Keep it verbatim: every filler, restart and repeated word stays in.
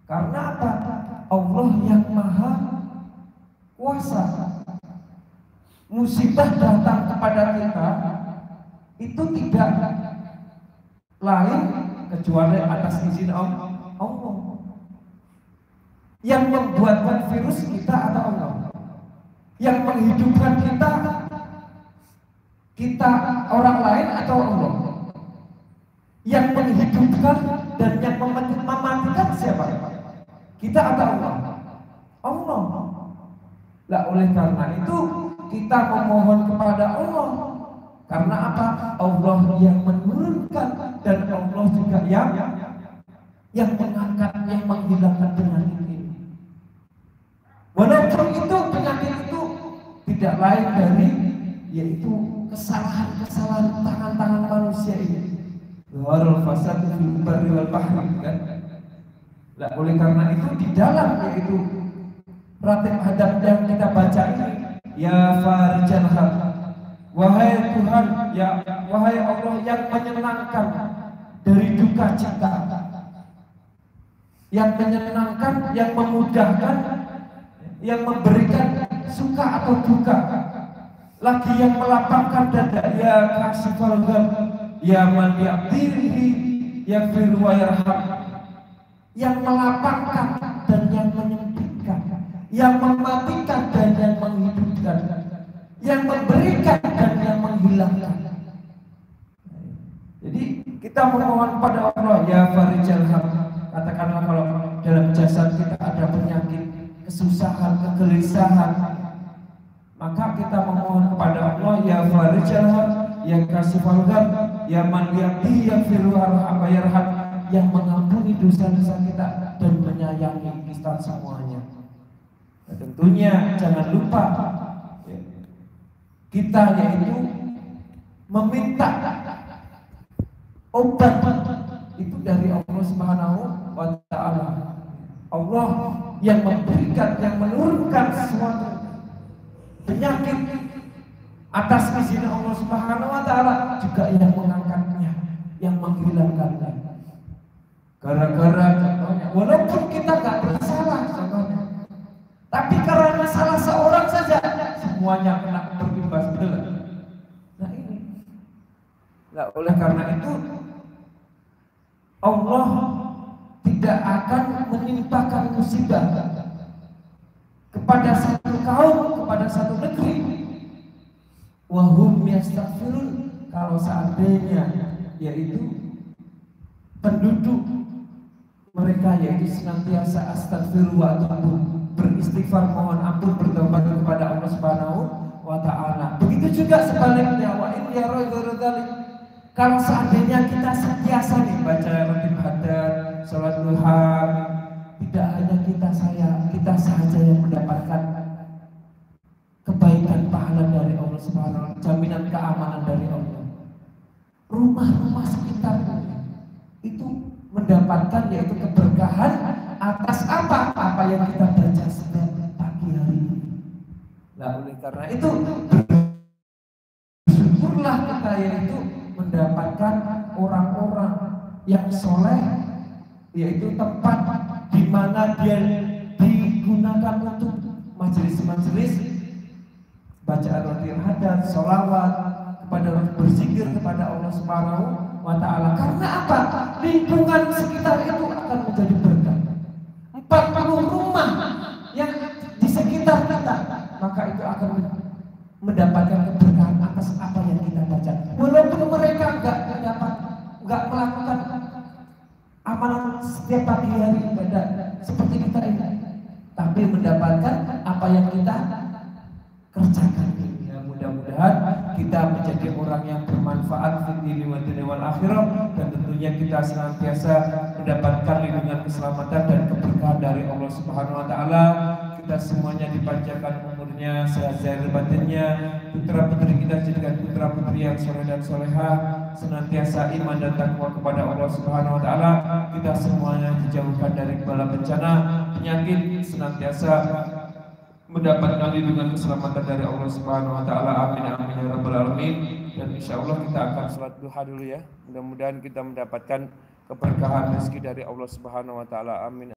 Karena apa? Allah yang maha kuasa. Musibah datang kepada kita itu tidak lain kecuali atas izin Allah. Yang membuatkan virus kita atau Allah. Yang menghidupkan kita kita orang lain atau Allah. Yang menghidupkan dan yang mematikan siapa? Kita atau Allah? Allah. Lah oleh karena itu kita memohon kepada Allah. Karena apa? Allah yang menurunkan dan Allah juga yang yang mengangkat, yang menghilangkan penyakit ini. Walaupun itu penyakit itu tidak lain dari yaitu kesalahan-kesalahan tangan-tangan manusia ini. Warul fasadu fil barri wal bahri kan. Nah, oleh karena itu di dalam yaitu ratib hadap yang kita baca ini, ya farijal haq, wahai Tuhan, ya wahai Allah yang menyenangkan dari duka cita, yang menyenangkan, yang memudahkan, yang memberikan suka atau duka, lagi yang melapangkan dada, ya kasifal gham, ya man yaqdirihi yaghfir wa yarham, yang melapangkan dan yang menyempitkan, yang mematikan dan yang menghidupkan, yang memberikan dan yang menghilangkan. Jadi kita memohon pada Allah, ya farijal haq. Katakanlah kalau dalam jasad kita ada penyakit, kesusahan, kegelisahan, maka kita memohon kepada Allah, ya farijal haq, ya kasifal gham, ya man yaqdi yaghfiru wa yarham, yang mengampuni dosa-dosa kita dan menyayangi kita semuanya. Nah, tentunya jangan lupa ya, kita yaitu meminta obat itu dari Allah Subhanahu wa Ta'ala. Allah yang memberikan, yang menurunkan sesuatu penyakit atas izin Allah Subhanahu wa Ta'ala, juga yang mengangkatnya, yang menghilangkannya. Gara-gara contohnya, walaupun kita nggak bersalah contohnya, tapi karena salah seorang saja semuanya kena berimbas, betul. Nah ini, nah oleh karena itu Allah tidak akan menimpakan musibah kepada satu kaum, kepada satu negeri, wahum yastaghfirun, kalau seandainya yaitu penduduk mereka yaitu senantiasa astagfirullah, beristighfar, mohon ampun, bertobat kepada Allah Subhanahu wa Ta'ala. Begitu juga sebaliknya, wa in yara ghairu dzalik, kalau seandainya kita sentiasa nih baca ratib hadat, salat duha, tidak hanya kita saya, kita saja yang mendapatkan kebaikan pahala dari Allah Subhanahu wa Ta'ala, jaminan keamanan dari Allah. Rumah-rumah sekitar itu mendapatkan yaitu keberkahan atas apa? Apa yang kita baca setiap pagi hari ini. Nah, oleh karena itu bersyukurlah kita yaitu mendapatkan orang-orang yang soleh, yaitu tempat di mana dia digunakan untuk majelis-majelis bacaan ratib hadat, sholawat, kepada berzikir kepada Allah Subhanahu wa Ta'ala. Karena apa? Lingkungan sekitar itu akan menjadi berkah. empat puluh rumah yang di sekitar kita, maka itu akan mendapatkan keberkahan atas apa yang kita baca. Walaupun mereka enggak mendapat, enggak melakukan amalan setiap pagi hari ibadah seperti kita ini, tapi mendapatkan apa yang kita kerjakan. Ya, mudah-mudahan kita menjadi orang yang bermanfaat fi dunya wa dunya wal akhirah, dan tentunya kita senantiasa mendapatkan lindungan, keselamatan dan keberkahan dari Allah Subhanahu wa Ta'ala. Kita semuanya dipanjangkan umurnya, sehat zahir batinnya, putra putri kita jadikan putra putri yang soleh dan solehah, senantiasa iman dan takwa kepada Allah Subhanahu wa Ta'ala. Kita semuanya dijauhkan dari bala bencana, penyakit, senantiasa mendapatkan lindungan, keselamatan dari Allah Subhanahu wa Ta'ala. Amin amin ya rabbal alamin. Dan insya Allah kita akan salat duha dulu ya. Mudah-mudahan kita mendapatkan keberkahan rezeki dari Allah Subhanahu wa Ta'ala. Amin.